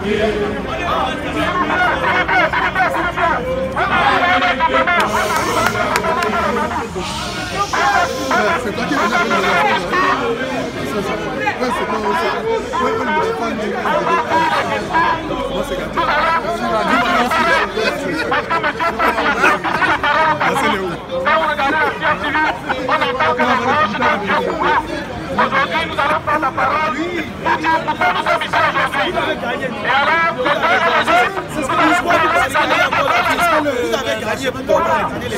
C'est toi qui viens avec le ouais, c'est moi aussi. Ouais, on ne va pas dire. Moi, c'est gâté. C'est Léo. Aujourd'hui, nous allons prendre la parole pour dire pourquoi nous sommes ici aujourd'hui. Et alors, c'est ce que nous voulons depuis ces années. Vous avez gagné, pourquoi vous gagnez?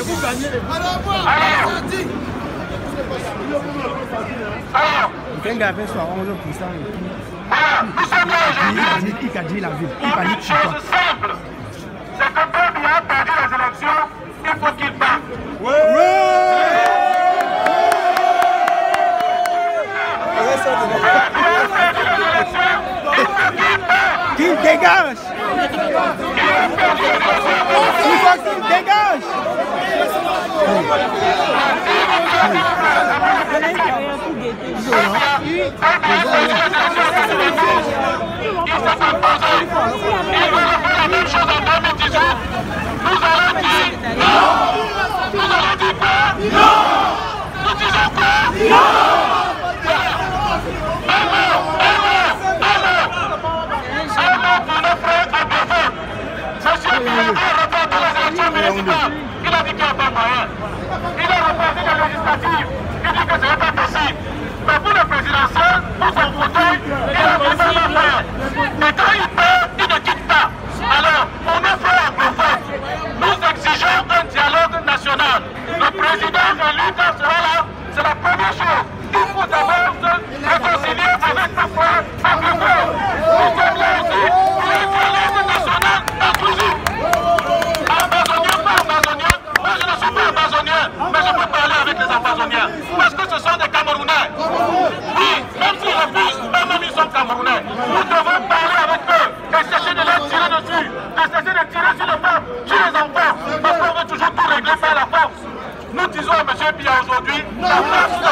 Alors, un gars fait soit 11%. nous sommes là aujourd'hui. Il a dit la vie. Pour une chose simple, c'est que quand il a perdu les élections, il faut qu'il parte. Qu'il dégage! Il faut qu'il dégage! Il a dit qu'il n'y a pas moyen. Il a reparti la législative. Il dit que ce n'est pas possible. Mais pour le présidentiel, pour son fauteuil, il a vraiment la faire. Mais quand il part, il ne quitte pas. Alors, on a fait la prophète. Nous exigeons un dialogue national. Le président élu quand sera là, c'est la première chose. Il faut d'abord se réconcilier avec nos frères africains. Nous sommes là aussi pour un dialogue national inclusif. Moi je ne suis pas amazonien, mais je peux parler avec les amazoniens. Parce que ce sont des Camerounais. Oui, même s'ils refusent, eux-mêmes ils sont Camerounais. Nous devons parler avec eux et cesser de les tirer dessus, de cesser de tirer sur le peuple, sur les enfants, parce qu'on veut toujours tout régler par la force. Nous disons à M. Biya aujourd'hui, la force